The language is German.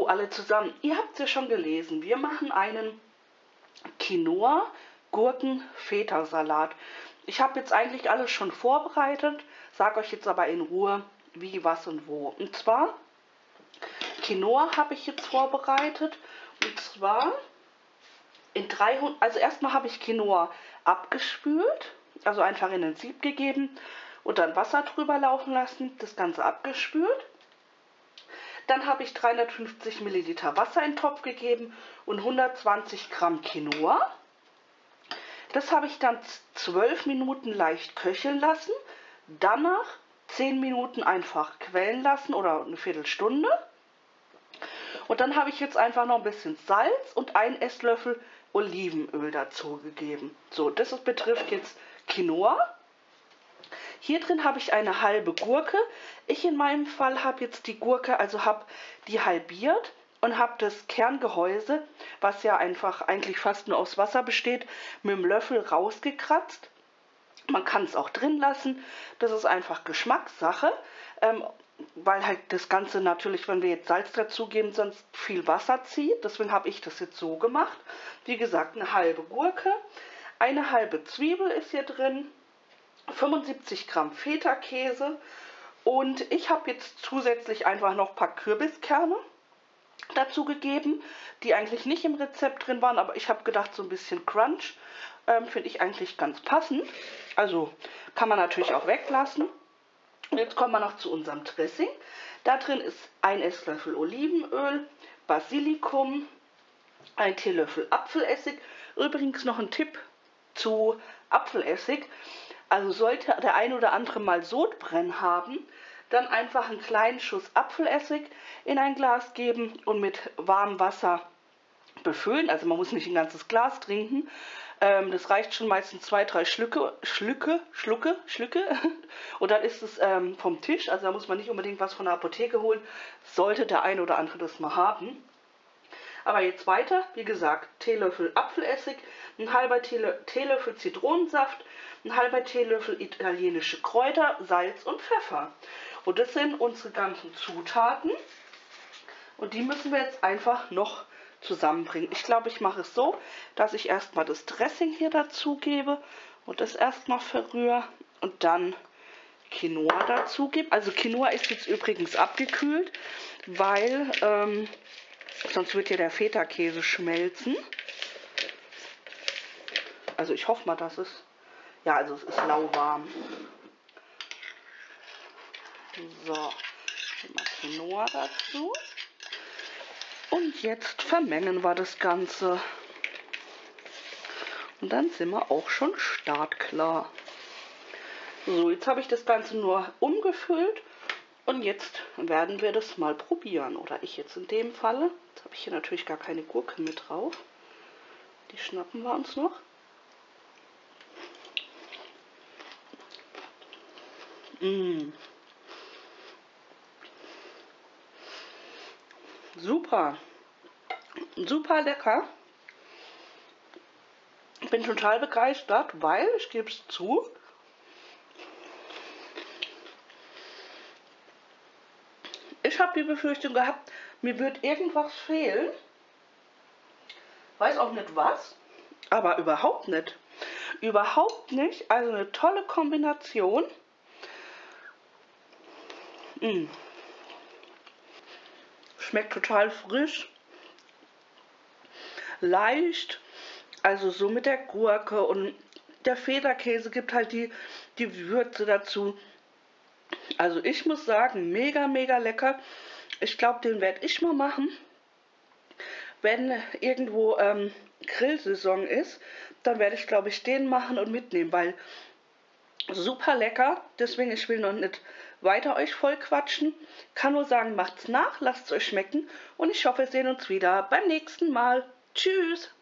Hallo alle zusammen. Ihr habt es ja schon gelesen. Wir machen einen Quinoa-Gurken-Feta-Salat. Ich habe jetzt eigentlich alles schon vorbereitet, sage euch jetzt aber in Ruhe, wie, was und wo. Und zwar, Quinoa habe ich jetzt vorbereitet. Und zwar in 300, also erstmal habe ich Quinoa abgespült, also einfach in ein Sieb gegeben und dann Wasser drüber laufen lassen, das Ganze abgespült. Dann habe ich 350 Milliliter Wasser in den Topf gegeben und 120 Gramm Quinoa. Das habe ich dann 12 Minuten leicht köcheln lassen. Danach 10 Minuten einfach quellen lassen oder eine Viertelstunde. Und dann habe ich jetzt einfach noch ein bisschen Salz und einen Esslöffel Olivenöl dazu gegeben. So, das betrifft jetzt Quinoa. Hier drin habe ich eine halbe Gurke. Ich in meinem Fall habe jetzt die Gurke, also habe die halbiert und habe das Kerngehäuse, was ja einfach eigentlich fast nur aus Wasser besteht, mit dem Löffel rausgekratzt. Man kann es auch drin lassen, das ist einfach Geschmackssache, weil halt das Ganze natürlich, wenn wir jetzt Salz dazugeben, sonst viel Wasser zieht. Deswegen habe ich das jetzt so gemacht. Wie gesagt, eine halbe Gurke, eine halbe Zwiebel ist hier drin, 75 Gramm Feta-Käse und ich habe jetzt zusätzlich einfach noch ein paar Kürbiskerne dazu gegeben, die eigentlich nicht im Rezept drin waren, aber ich habe gedacht, so ein bisschen Crunch finde ich eigentlich ganz passend. Also kann man natürlich auch weglassen. Und jetzt kommen wir noch zu unserem Dressing. Da drin ist ein Esslöffel Olivenöl, Basilikum, ein Teelöffel Apfelessig. Übrigens noch ein Tipp zu Apfelessig. Also sollte der ein oder andere mal Sodbrennen haben, dann einfach einen kleinen Schuss Apfelessig in ein Glas geben und mit warmem Wasser befüllen. Also man muss nicht ein ganzes Glas trinken. Das reicht schon meistens 2-3 Schlücke. Und dann ist es vom Tisch. Also da muss man nicht unbedingt was von der Apotheke holen. Sollte der ein oder andere das mal haben. Aber jetzt weiter, wie gesagt, Teelöffel Apfelessig, ein halber Teelöffel Zitronensaft, ein halber Teelöffel italienische Kräuter, Salz und Pfeffer. Und das sind unsere ganzen Zutaten. Und die müssen wir jetzt einfach noch zusammenbringen. Ich glaube, ich mache es so, dass ich erstmal das Dressing hier dazu gebe und das erstmal verrühre und dann Quinoa dazu gebe. Also Quinoa ist jetzt übrigens abgekühlt, weil sonst wird hier der Feta-Käse schmelzen. Also ich hoffe mal, dass es... Ja, also es ist lauwarm. So, mal Quinoa dazu. Und jetzt vermengen wir das Ganze. Und dann sind wir auch schon startklar. So, jetzt habe ich das Ganze nur umgefüllt. Und jetzt werden wir das mal probieren. Oder ich jetzt in dem Falle. Jetzt habe ich hier natürlich gar keine Gurke mit drauf. Die schnappen wir uns noch. Super. Super lecker. Ich bin total begeistert, weil, ich gebe es zu, ich habe die Befürchtung gehabt, mir wird irgendwas fehlen. Weiß auch nicht was, aber überhaupt nicht. Überhaupt nicht. Also eine tolle Kombination. Schmeckt total frisch, leicht, also so mit der Gurke und der Feta-Käse gibt halt die Würze dazu. Also ich muss sagen, mega, mega lecker. Ich glaube, den werde ich mal machen. Wenn irgendwo Grillsaison ist, dann werde ich, glaube ich, den machen und mitnehmen, weil super lecker. Deswegen, ich will noch nicht weiter euch voll quatschen. Kann nur sagen, macht's nach, lasst es euch schmecken und ich hoffe, wir sehen uns wieder beim nächsten Mal. Tschüss!